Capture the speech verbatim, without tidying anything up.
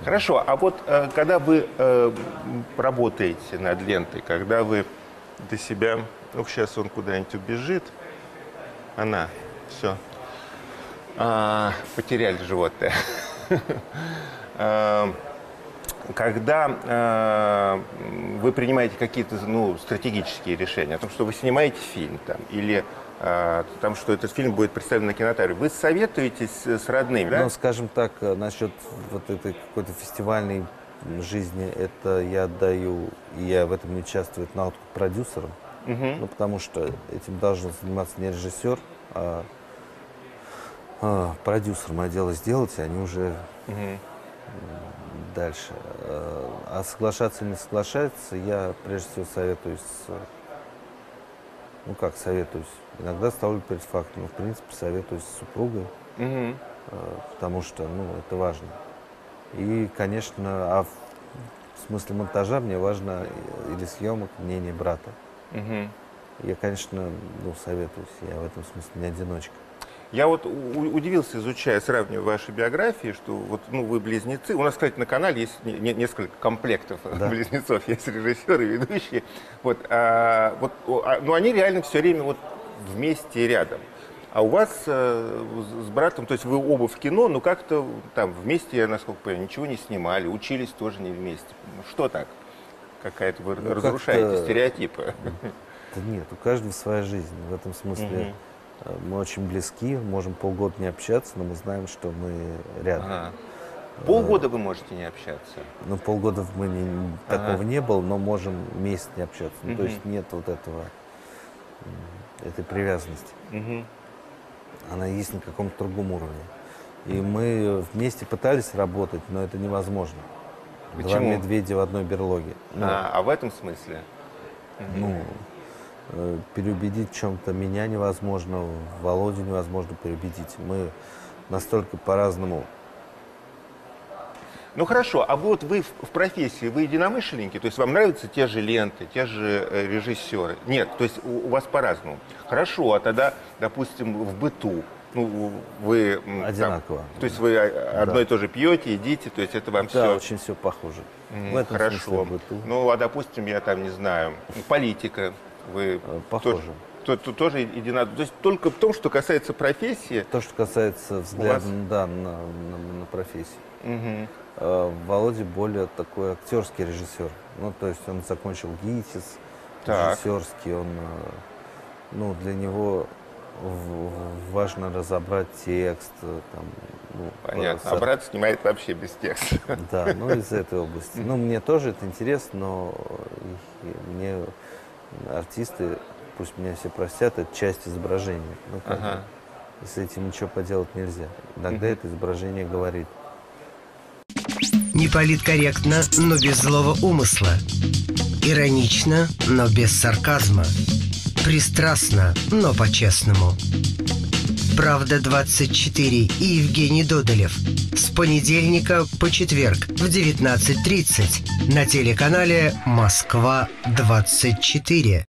Хорошо, а вот э, когда вы э, работаете над лентой, когда вы для себя... Ну, сейчас он куда-нибудь убежит. Она. Все. А, потеряли животное. Когда э, вы принимаете какие-то ну, стратегические решения о том, что вы снимаете фильм там, или э, там, что этот фильм будет представлен на кинотеатре, вы советуетесь с родными, да? Ну, скажем так, насчет вот этой какой-то фестивальной жизни, это я отдаю, и я в этом не участвую, на откуп продюсерам. Угу. Ну, потому что этим должен заниматься не режиссер, а, а продюсер. Мое дело сделать, и они уже... Угу. Дальше. А соглашаться или не соглашаться, я прежде всего советуюсь с... Ну как советуюсь? Иногда ставлю перед фактом, но в принципе советуюсь с супругой, угу. Потому что, ну, это важно. И, конечно, а в смысле монтажа мне важно, или съемок, мнение брата. Угу. Я, конечно, ну, советуюсь, я в этом смысле не одиночка. Я вот удивился, изучая, сравнивая ваши биографии, что вот, ну, вы близнецы. У нас, кстати, на канале есть не, несколько комплектов, да, близнецов. Есть режиссеры, ведущие. Вот, а, вот, а, ну, они реально все время вот вместе и рядом. А у вас а, с братом, то есть вы оба в кино, но как-то там вместе, я насколько понимаю, ничего не снимали, учились тоже не вместе. Что так? Какая-то вы ну, разрушаете стереотипы. Да нет, у каждого своя жизнь. В этом смысле... Угу. Мы очень близки, можем полгода не общаться, но мы знаем, что мы рядом. Ага. Полгода вы можете не общаться? Ну, полгода мы не, такого ага. не было, но можем месяц не общаться. Ну, угу. То есть нет вот этого, этой привязанности. Угу. Она есть на каком-то другом уровне. И мы вместе пытались работать, но это невозможно. Почему? Два медведя в одной берлоге. Ну, а, а в этом смысле? Ну... Угу. Переубедить в чем-то меня невозможно, Володю невозможно переубедить. Мы настолько по-разному. Ну хорошо, а вот вы в, в профессии, вы единомышленники? То есть вам нравятся те же ленты, те же э, режиссеры? Нет, то есть у, у вас по-разному. Хорошо, а тогда, допустим, в быту, ну, вы... Одинаково. Там, то есть вы одно да. и то же пьете, едите, то есть это вам да, все... Да, очень все похоже. Mm, в этом хорошо. Смысле, в быту. Ну, а допустим, я там, не знаю, политика... Вы похожи. То, то, тоже едино... То есть только в том, что касается профессии... То, что касается взгляда вас... да, на, на, на профессию. Угу. А, Володя более такой актерский режиссер. Ну, то есть он закончил ГИТИС, так. режиссерский. Он, ну, для него важно разобрать текст. Там, ну, понятно. А брат снимает вообще без текста. Да, ну, из этой области. Ну, мне тоже это интересно, но мне... Артисты, пусть меня все простят, это часть изображения. Ну, ага. И с этим ничего поделать нельзя. Иногда uh-huh. это изображение говорит. Не политкорректно, но без злого умысла. Иронично, но без сарказма. Пристрастно, но по-честному. «Правда двадцать четыре» и Евгений Додолев. С понедельника по четверг в девятнадцать тридцать на телеканале «Москва двадцать четыре».